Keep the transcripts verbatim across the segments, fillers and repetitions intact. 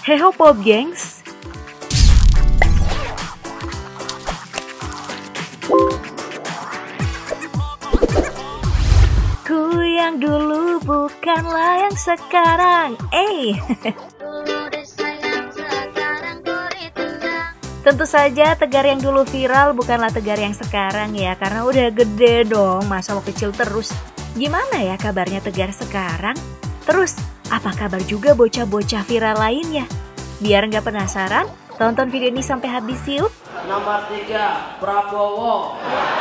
Heho Pop gengs. Ku yang dulu bukanlah yang sekarang. Eh. Tentu saja Tegar yang dulu viral bukanlah Tegar yang sekarang ya, karena udah gede dong, masa lo kecil terus. Gimana ya kabarnya Tegar sekarang? Terus, apa kabar juga bocah-bocah viral lainnya? Biar nggak penasaran, tonton video ini sampai habis yuk. Nomor tiga, Prabowo.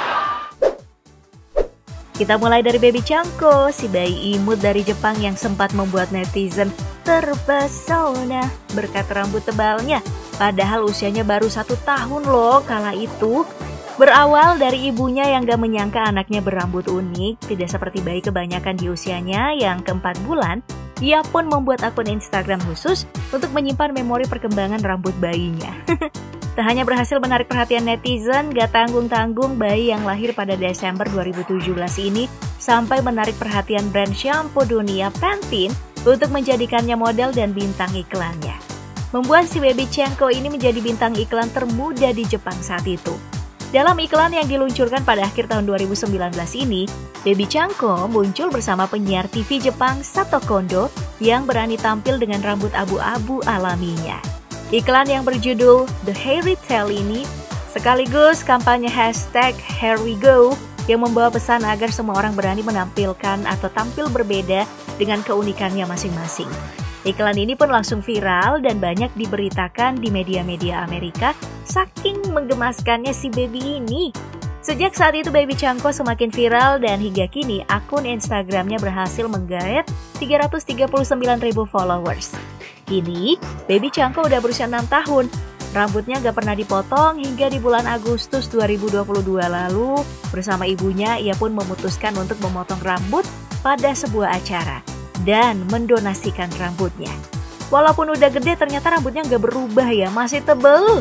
Kita mulai dari Baby Chanko, si bayi imut dari Jepang yang sempat membuat netizen terpesona berkat rambut tebalnya. Padahal usianya baru satu tahun loh kala itu. Berawal dari ibunya yang gak menyangka anaknya berambut unik, tidak seperti bayi kebanyakan di usianya yang keempat bulan, ia pun membuat akun Instagram khusus untuk menyimpan memori perkembangan rambut bayinya. Tak hanya berhasil menarik perhatian netizen, gak tanggung-tanggung bayi yang lahir pada Desember dua ribu tujuh belas ini sampai menarik perhatian brand shampoo dunia Pantene untuk menjadikannya model dan bintang iklannya. Membuat si Baby Chanko ini menjadi bintang iklan termuda di Jepang saat itu. Dalam iklan yang diluncurkan pada akhir tahun dua ribu sembilan belas ini, Baby Chanko muncul bersama penyiar T V Jepang Sato Kondo yang berani tampil dengan rambut abu-abu alaminya. Iklan yang berjudul The Hairy Tail ini sekaligus kampanye hashtag Here We Go yang membawa pesan agar semua orang berani menampilkan atau tampil berbeda dengan keunikannya masing-masing. Iklan ini pun langsung viral dan banyak diberitakan di media-media Amerika saking menggemaskannya si baby ini. Sejak saat itu Baby Chanko semakin viral dan hingga kini akun Instagramnya berhasil menggait tiga ratus tiga puluh sembilan ribu followers. Kini Baby Chanko udah berusia enam tahun. Rambutnya gak pernah dipotong hingga di bulan Agustus dua ribu dua puluh dua lalu bersama ibunya ia pun memutuskan untuk memotong rambut pada sebuah acara dan mendonasikan rambutnya. Walaupun udah gede ternyata rambutnya gak berubah ya, masih tebel.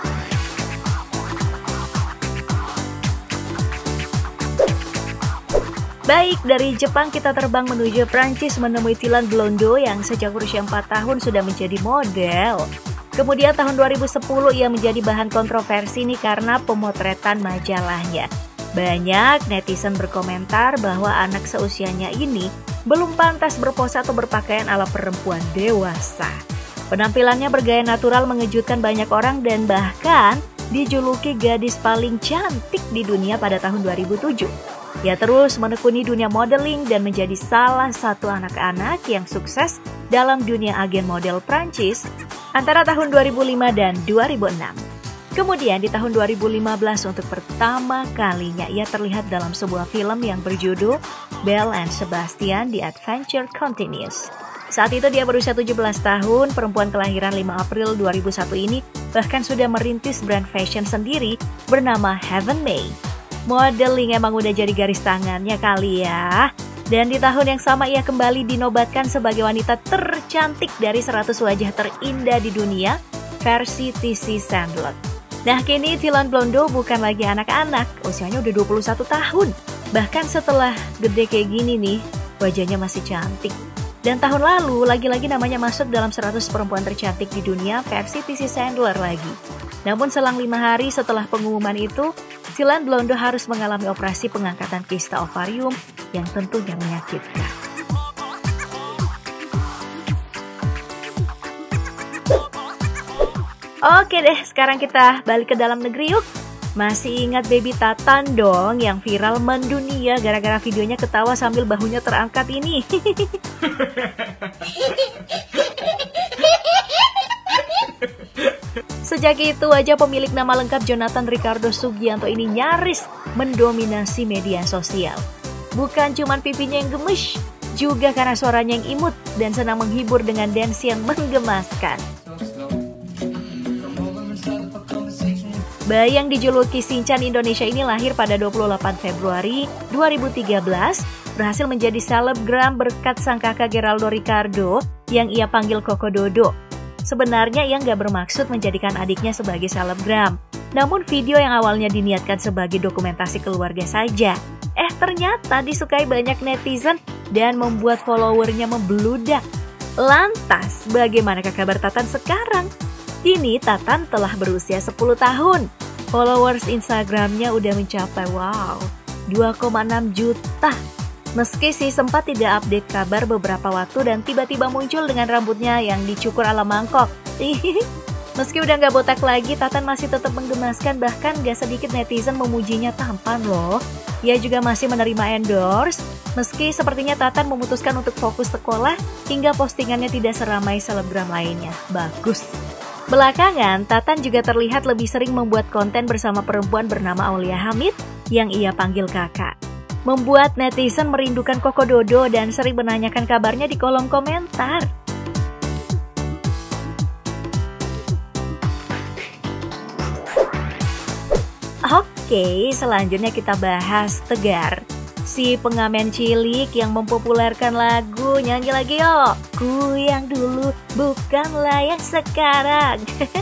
Baik, dari Jepang kita terbang menuju Prancis menemui Tilan Blondo yang sejak usia empat tahun sudah menjadi model. Kemudian tahun dua ribu sepuluh ia menjadi bahan kontroversi nih karena pemotretan majalahnya. Banyak netizen berkomentar bahwa anak seusianya ini belum pantas berpose atau berpakaian ala perempuan dewasa. Penampilannya bergaya natural mengejutkan banyak orang dan bahkan dijuluki gadis paling cantik di dunia pada tahun dua ribu tujuh. Ia terus menekuni dunia modeling dan menjadi salah satu anak-anak yang sukses dalam dunia agen model Prancis antara tahun dua ribu lima dan dua ribu enam. Kemudian di tahun dua ribu lima belas untuk pertama kalinya ia terlihat dalam sebuah film yang berjudul Belle and Sebastian: The Adventure Continues. Saat itu dia berusia tujuh belas tahun, perempuan kelahiran lima April dua ribu satu ini bahkan sudah merintis brand fashion sendiri bernama Heaven May. Modeling emang udah jadi garis tangannya kali ya. Dan di tahun yang sama ia kembali dinobatkan sebagai wanita tercantik dari seratus wajah terindah di dunia versi T C Sandlot. Nah kini Tilan Blondo bukan lagi anak-anak, usianya udah dua puluh satu tahun. Bahkan setelah gede kayak gini nih, wajahnya masih cantik. Dan tahun lalu lagi-lagi namanya masuk dalam seratus perempuan tercantik di dunia versi T C Sandler lagi. Namun selang lima hari setelah pengumuman itu, Tilan Blondo harus mengalami operasi pengangkatan kista ovarium yang tentunya menyakitkan. Oke deh, sekarang kita balik ke dalam negeri yuk. Masih ingat Baby Tatan dong yang viral mendunia gara-gara videonya ketawa sambil bahunya terangkat ini. Sejak itu aja pemilik nama lengkap Jonathan Ricardo Sugianto ini nyaris mendominasi media sosial. Bukan cuma pipinya yang gemes, juga karena suaranya yang imut dan senang menghibur dengan dance yang menggemaskan. Bayi yang dijuluki Shinchan Indonesia ini lahir pada dua puluh delapan Februari dua ribu tiga belas, berhasil menjadi selebgram berkat sang kakak Geraldo Ricardo yang ia panggil Koko Dodo. Sebenarnya ia nggak bermaksud menjadikan adiknya sebagai selebgram, namun video yang awalnya diniatkan sebagai dokumentasi keluarga saja, eh ternyata disukai banyak netizen dan membuat followernya membludak. Lantas, bagaimanakah kabar Tatan sekarang? Kini Tatan telah berusia sepuluh tahun. Followers Instagramnya udah mencapai wow, dua koma enam juta. Meski sih sempat tidak update kabar beberapa waktu dan tiba-tiba muncul dengan rambutnya yang dicukur ala mangkok. Meski udah gak botak lagi, Tatan masih tetap menggemaskan, bahkan gak sedikit netizen memujinya tampan loh. Ia juga masih menerima endorse, meski sepertinya Tatan memutuskan untuk fokus sekolah hingga postingannya tidak seramai selebgram lainnya. Bagus. Belakangan, Tatan juga terlihat lebih sering membuat konten bersama perempuan bernama Aulia Hamid yang ia panggil kakak. Membuat netizen merindukan Koko Dodo dan sering menanyakan kabarnya di kolom komentar. Oke, selanjutnya kita bahas Tegar, si pengamen cilik yang mempopulerkan lagu Nyanyi Lagi Yo, Ku Yang Dulu Bukanlah Yang Sekarang.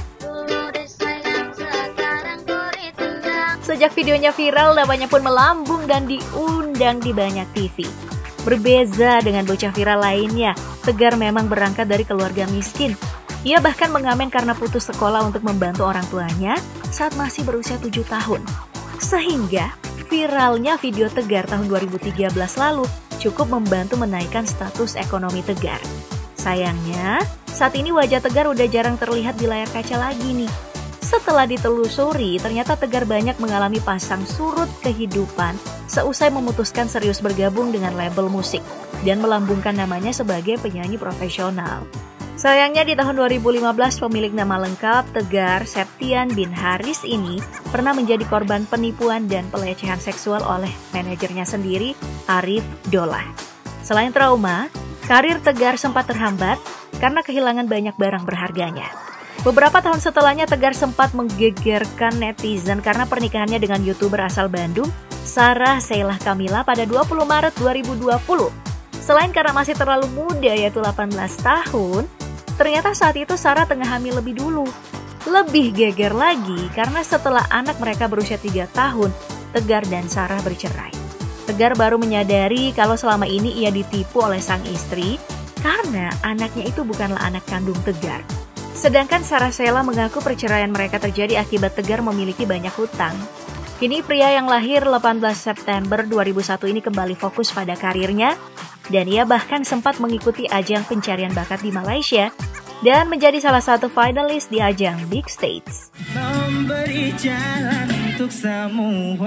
Sejak videonya viral, namanya pun melambung dan diundang di banyak T V. Berbeza dengan bocah viral lainnya, Tegar memang berangkat dari keluarga miskin. Ia bahkan mengamen karena putus sekolah untuk membantu orang tuanya saat masih berusia tujuh tahun. Sehingga viralnya video Tegar tahun dua ribu tiga belas lalu cukup membantu menaikkan status ekonomi Tegar. Sayangnya, saat ini wajah Tegar udah jarang terlihat di layar kaca lagi nih. Setelah ditelusuri, ternyata Tegar banyak mengalami pasang surut kehidupan seusai memutuskan serius bergabung dengan label musik dan melambungkan namanya sebagai penyanyi profesional. Sayangnya di tahun dua ribu lima belas pemilik nama lengkap Tegar Septian bin Haris ini pernah menjadi korban penipuan dan pelecehan seksual oleh manajernya sendiri, Arif Dolah. Selain trauma, karir Tegar sempat terhambat karena kehilangan banyak barang berharganya. Beberapa tahun setelahnya Tegar sempat menggegerkan netizen karena pernikahannya dengan YouTuber asal Bandung, Sarah Sheila Kamila pada dua puluh Maret dua ribu dua puluh. Selain karena masih terlalu muda yaitu delapan belas tahun, ternyata saat itu Sarah tengah hamil lebih dulu. Lebih geger lagi karena setelah anak mereka berusia tiga tahun, Tegar dan Sarah bercerai. Tegar baru menyadari kalau selama ini ia ditipu oleh sang istri karena anaknya itu bukanlah anak kandung Tegar. Sedangkan Sarah Sheila mengaku perceraian mereka terjadi akibat Tegar memiliki banyak hutang. Kini pria yang lahir delapan belas September dua ribu satu ini kembali fokus pada karirnya dan ia bahkan sempat mengikuti ajang pencarian bakat di Malaysia dan menjadi salah satu finalis di ajang Big Stage. Memberi jalan untuk semua.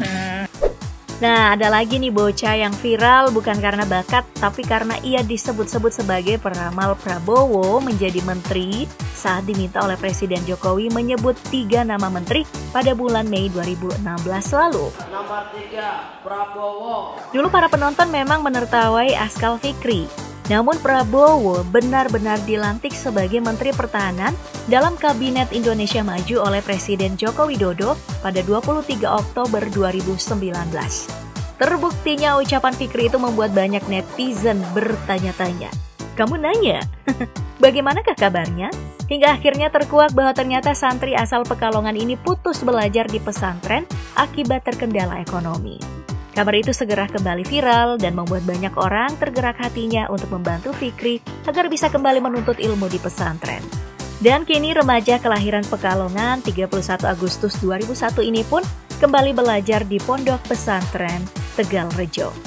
Nah, ada lagi nih bocah yang viral bukan karena bakat, tapi karena ia disebut-sebut sebagai peramal Prabowo menjadi menteri saat diminta oleh Presiden Jokowi menyebut tiga nama menteri pada bulan Mei dua ribu enam belas lalu. Nomor tiga, Prabowo. Dulu para penonton memang menertawai Askal Fikri. Namun Prabowo benar-benar dilantik sebagai Menteri Pertahanan dalam Kabinet Indonesia Maju oleh Presiden Joko Widodo pada dua puluh tiga Oktober dua ribu sembilan belas. Terbuktinya ucapan Fikri itu membuat banyak netizen bertanya-tanya. Kamu nanya, bagaimanakah kabarnya? Hingga akhirnya terkuak bahwa ternyata santri asal Pekalongan ini putus belajar di pesantren akibat terkendala ekonomi. Kabar itu segera kembali viral dan membuat banyak orang tergerak hatinya untuk membantu Fikri agar bisa kembali menuntut ilmu di pesantren. Dan kini remaja kelahiran Pekalongan tiga puluh satu Agustus dua ribu satu ini pun kembali belajar di Pondok Pesantren Tegal Rejo.